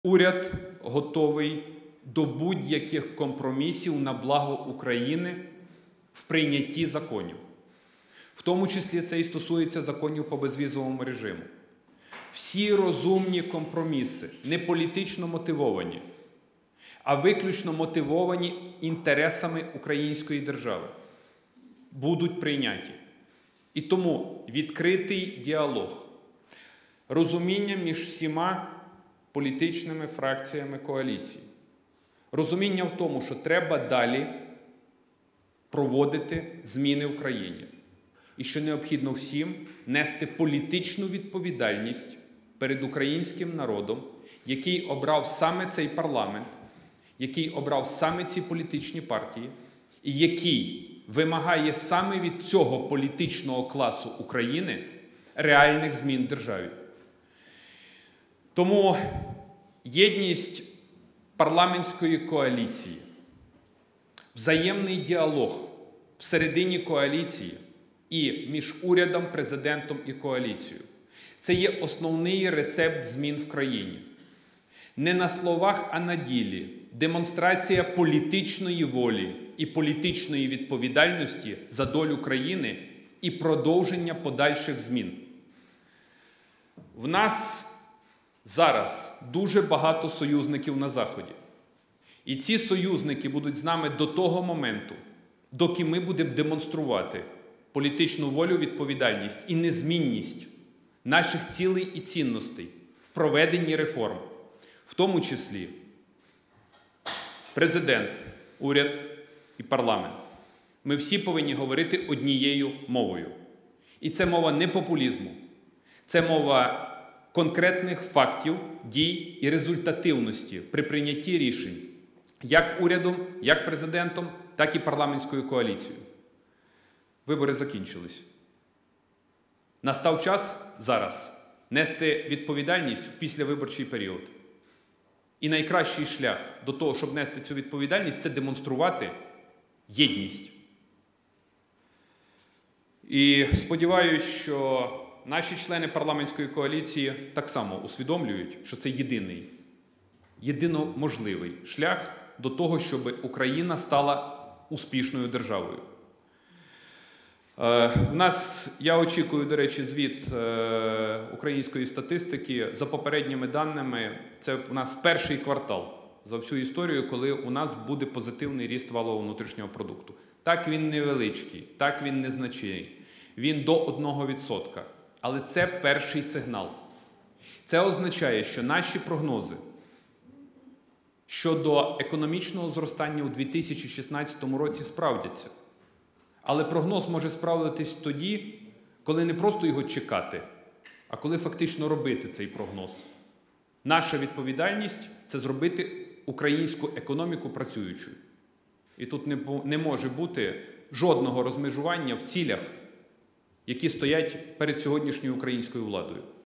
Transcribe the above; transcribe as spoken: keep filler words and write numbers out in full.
Уряд готовий до будь-яких компромісів на благо України в прийнятті законів. В тому числі це і стосується законів по безвізовому режиму. Всі розумні компроміси, не політично мотивовані, а виключно мотивовані інтересами української держави, будуть прийняті. І тому відкритий діалог, розуміння між всіма політичними фракціями коаліції, розуміння в тому, що треба далі проводити зміни в країні. І що необхідно всім нести політичну відповідальність перед українським народом, який обрав саме цей парламент, який обрав саме ці політичні партії, і який вимагає саме від цього політичного класу України реальних змін в державі. Тому єдність парламентської коаліції, взаємний діалог всередині коаліції і між урядом, президентом і коаліцією – це є основний рецепт змін в країні. Не на словах, а на ділі. Демонстрація політичної волі і політичної відповідальності за долю країни і продовження подальших змін. В нас зараз дуже багато союзників на Заході. І ці союзники будуть з нами до того моменту, доки ми будемо демонструвати політичну волю, відповідальність і незмінність наших цілей і цінностей в проведенні реформ. В тому числі президент, уряд і парламент. Ми всі повинні говорити однією мовою. І це мова не популізму, це мова конкретних фактів, дій і результативності при прийнятті рішень як урядом, як президентом, так і парламентською коаліцією. Вибори закінчились. Настав час зараз нести відповідальність в післявиборчий період. І найкращий шлях до того, щоб нести цю відповідальність, це демонструвати єдність. І сподіваюся, що наші члени парламентської коаліції так само усвідомлюють, що це єдиний, єдино можливий шлях до того, щоб Україна стала успішною державою. У нас, я очікую, до речі, звіт української статистики. За попередніми даними, це у нас перший квартал за всю історію, коли у нас буде позитивний ріст валового внутрішнього продукту. Так, він невеличкий, так, він незначний, він до одного відсотка. Але це перший сигнал. Це означає, що наші прогнози щодо економічного зростання у дві тисячі шістнадцятому році справдяться. Але прогноз може справдитись тоді, коли не просто його чекати, а коли фактично робити цей прогноз. Наша відповідальність – це зробити українську економіку працюючою. І тут не, не може бути жодного розмежування в цілях, які стоять перед сьогоднішньою українською владою.